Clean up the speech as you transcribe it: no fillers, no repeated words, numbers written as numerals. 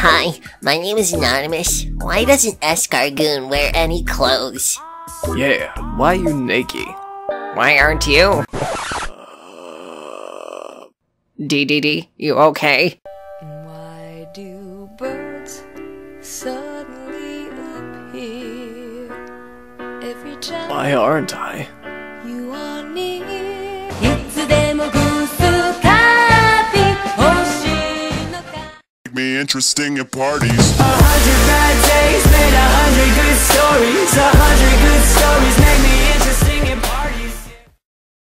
Hi, my name is Anonymous. Why doesn't Escargoon wear any clothes? Yeah, why you Nakey? Why aren't you? DDD, you okay? Why do birds suddenly appear every time Why aren't I? you are near? Make me interesting at parties. 100 bad days made 100 good stories. 100 good stories make me interesting.